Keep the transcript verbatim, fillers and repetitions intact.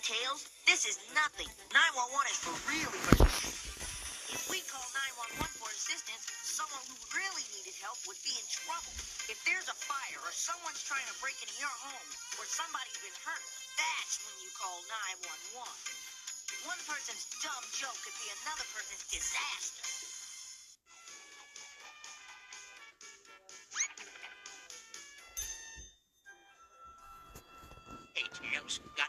Tails. This is nothing. nine one one is for real emergencies. If we call nine one one for assistance, someone who really needed help would be in trouble. If there's a fire or someone's trying to break into your home or somebody's been hurt, that's when you call nine one one. One person's dumb joke could be another person's disaster. Hey, Tails, got